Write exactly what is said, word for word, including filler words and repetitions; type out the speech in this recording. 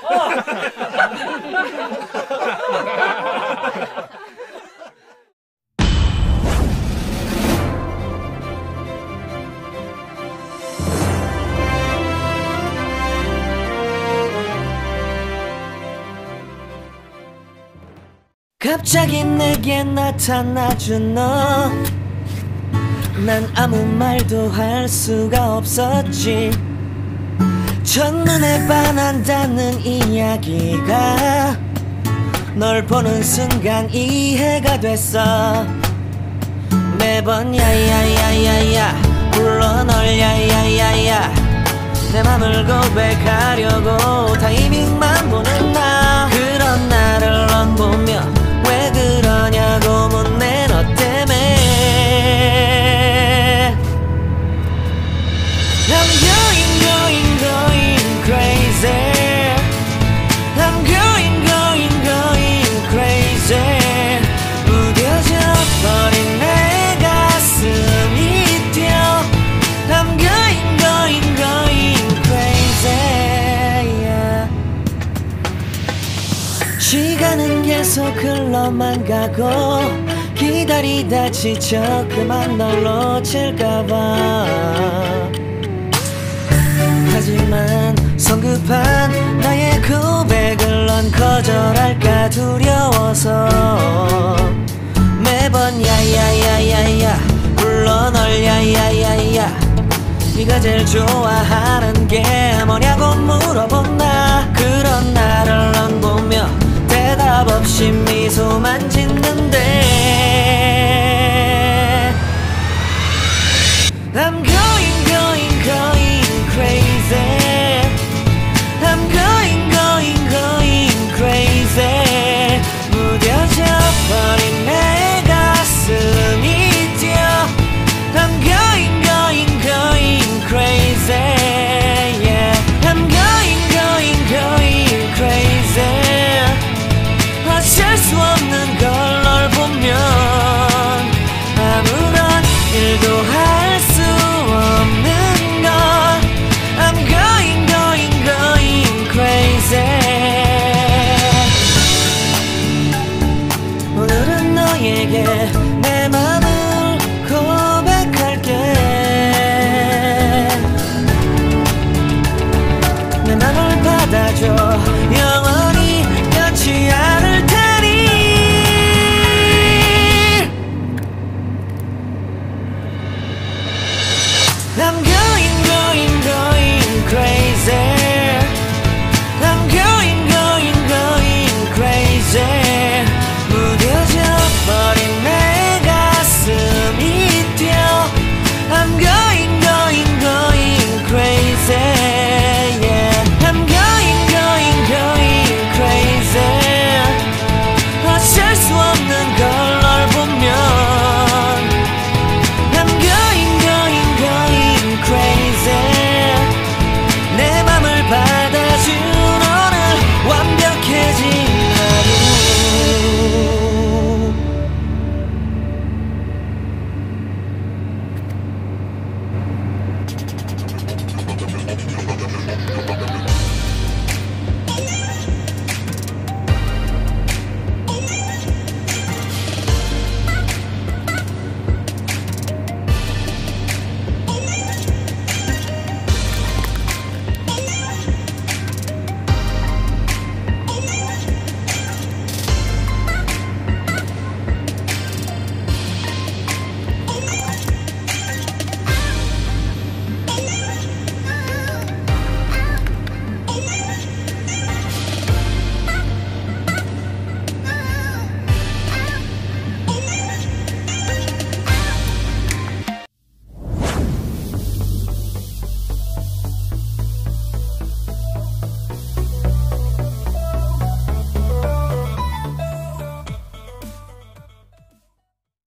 갑자기 내게 나타나준 너, 난 아무 말도 할 수가 없었지. 첫눈에 반한다는 이야기가 널 보는 순간 이해가 됐어. 매번 야야야야야 불러 널 야야야야, 내 맘을 고백하려고 타이밍만 보는 나. 그런 나를 넌 보며 왜 그러냐고 묻네. 너 때문에 I'm going going going crazy. I'm going going going crazy. 무뎌져 버린 내 가슴이 뛰어. I'm going going going crazy, yeah. 시간은 계속 흘러만 가고 기다리다 지쳐 그만 널 놓칠까봐. 하지만 성급한 나의 고백을 넌 거절할까 두려워서 매번 야야야야야 불러 널 야야야야. 네가 제일 좋아하는 게 뭐냐고 물어본 나.